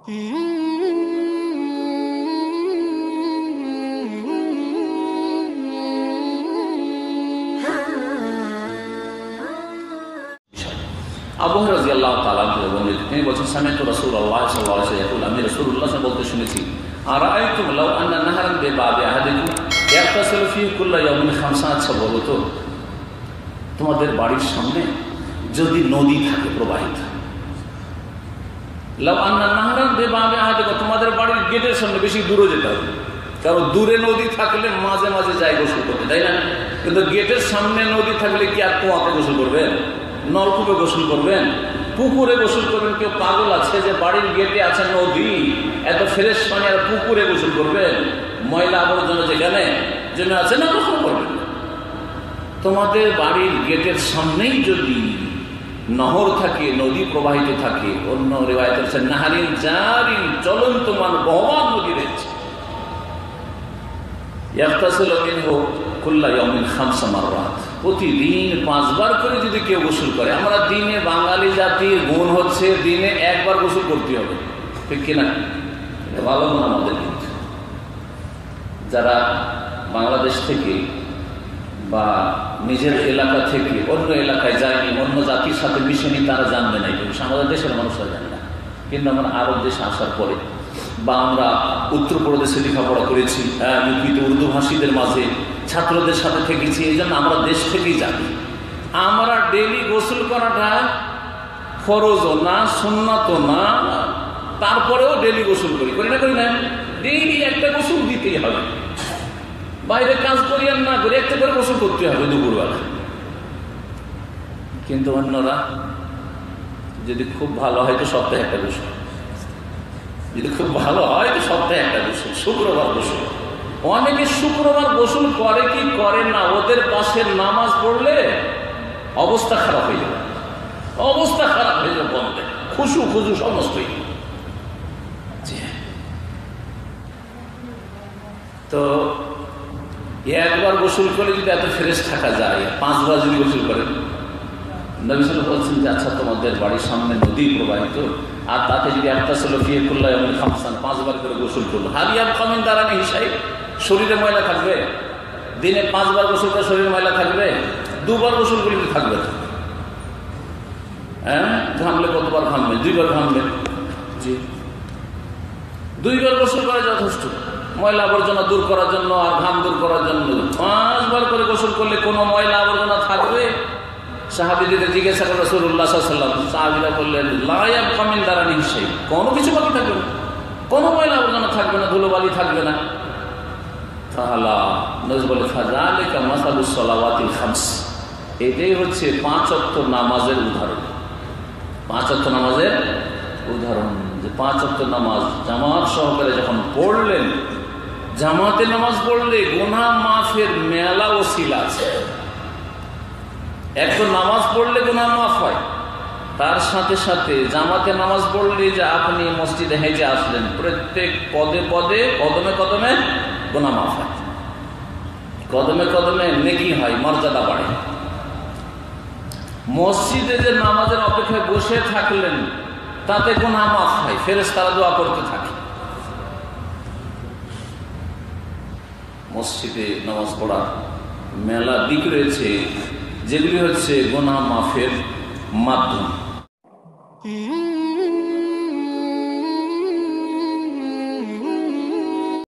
আবু হুরায়রা রাদিয়াল্লাহু তাআলা বলেন, তিনি বলেন, সামি'তু রাসূলুল্লাহ সাল্লাল্লাহু আলাইহি ওয়াসাল্লাম ইয়াকুল, আমি রাসূলুল্লাহ বলতে শুনেছি, আরাআইতুম লাউ আন্না নাহরান বিবাবি আহাদিকুম ইয়াগতাসিলু ফীহি কুল্লা ইয়াউমিন খামসা। আচ্ছা বলো তো, তোমাদের বাড়ির সামনে যদি নদী থাকে প্রবাহিত, লাউ আন্না নাহরান বিবাবি আহাদিকুম, তোমাদের বাড়ির গেটের সামনে, বেশি দূরে যেতে হবে, কারণ দূরে নদী থাকলে মাঝে মাঝে যায় গোসল করতে, তাই না? কিন্তু গেটের সামনে নদী থাকলে কি আর কুয়াতে গোসল করবেন, নলকূপে গোসল করবেন, পুকুরে গোসল করবেন? কেউ পাগল আছে যে বাড়ির গেটে আছে নদী, এত ফ্রেশ পানি আর পুকুরে গোসল করবেন? ময়লা আবর্জনা যেখানে জমে আছে না, গোসল করবেন। তোমাদের বাড়ির গেটের সামনেই যদি নহর থাকে, নদী প্রবাহিত থাকে, অন্য রিওয়ায়াতে আছে নাহারিন জারিন, চলন্ত মান বহমান নদী রয়েছে, ইয়াগতাসিলু মিনহু কুল্লা ইয়াউমিন খামসা মাররাত, প্রতিদিন 5 বার করে যদি কেউ গোসল করে। আমরা দিনে, বাঙালি জাতির গুণ হচ্ছে দিনে 1 বার গোসল করতে হবে, ঠিক কিনা? ভালো গুণ আমাদের। কিন্তু যারা বাংলাদেশ থেকে বা নিজের এলাকা থেকে অন্য এলাকায় যায়নি, অন্য জাতির সাথে মিশেনি, তারা জানবে না এই বিষয়, আমাদের দেশের মানুষরা জানে না। কিন্তু আমরা আরব দেশে আসার পরে, বা আমরা উত্তরপ্রদেশে লেখাপড়া করেছি, ইউপিতে উর্দু ভাষীদের মাঝে ছাত্রদের সাথে থেকেছি, এই জন্য আমরা দেশ থেকেই জানি। আমরা ডেলি গোসল করাটা ফরজও না, সুন্নাতও না, তারপরেও ডেলি গোসল করি না, করি না? ডেইলি একটা গোসল দিতেই হবে, বাইরে কাজ করি আর না করি, একটা করে গোসল করতে হবে দুপুরবেলা। কিন্তু অন্যরা যদি খুব ভালো হয় তো সপ্তাহে একটা গোসল, যদি খুব ভালো হয় তো সপ্তাহে একটা গোসল, শুক্রবার গোসল। অনেকে শুক্রবার গোসল করে কি করে না, ওদের পাশের নামাজ পড়লে অবস্থা খারাপ হয়ে যাবে, অবস্থা খারাপ হয়ে যাবে, বলতে খুশু খুশু সমস্তই। তো একবার গোসল করে যদি এত ফ্রেশ থাকা যায়, 5 বার যদি গোসল করেন, নবী সাল্লাল্লাহু আলাইহি ওয়াসাল্লাম বলছেন যে আচ্ছা তোমাদের বাড়ির সামনে নদী প্রবাহিত, আর তাতে যদি ইয়াগতাসিলু ফীহি কুল্লা ইয়াউমিন খামসান, 5 বার করে গোসল করলো, হাল ইয়াবকা মিন দারানি হিসাব, শরীরে ময়লা থাকবে? দিনে 5 বার গোসল করে শরীরে ময়লা থাকবে? 2 বার গোসল করলে থাকবে না। হ্যাঁ, ঘামলে কতবার ঘামবে? 2 বার ঘামবে। জি, 2 বার গোসল করা যথেষ্ট ময়লা আবর্জনা দূর করার জন্য, আর ঘাম দূর করার জন্য। 5 বার করে গোসল করলে কোনো ময়লা আবর্জনা থাকবে? সাহাবীদের জিজ্ঞাসা করে রাসূলুল্লাহ সাল্লাল্লাহু আলাইহি ওয়াসাল্লাম, সাহাবীরা বললেন লা ইয়াবকা মিন দারানি শাই, কোনো কিছু বাকি থাকবে না, কোনো ময়লা আবর্জনা থাকবে না, ধুলোবালি থাকবে না। তাহলে নবী বলে ফাযালিকা মাসালুস সালাওয়াতিল খামস, এটাই হচ্ছে 5 ওয়াক্ত নামাজের উদাহরণ। 5 ওয়াক্ত নামাজের উদাহরণ, যে 5 ওয়াক্ত নামাজ জামাত সহকারে যখন পড়লেন, জামাতে নামাজ পড়লে গুনাহ মাফের মেলা ওসিলা আছে। এক তো নামাজ পড়লে গুনাহ মাফ হয়, তার সাথে সাথে জামাতে নামাজ পড়লে যে আপনি মসজিদে হেঁটে আসলেন, প্রত্যেক পদে পদে, কদমে কদমে গুনাহ মাফ হয়, কদমে কদমে নেকি হয়, মর্যাদা বাড়ে। মসজিদে যে নামাজের অপেক্ষায় বসে থাকলেন, তাতে গুনাহ মাফ হয়, ফেরেশতারা দোয়া করতে থাকে। মসজিদে নামাজ পড়া মেলা দিক রয়েছে, যেগুলি হচ্ছে গুনাহ মাফের মাধ্যম।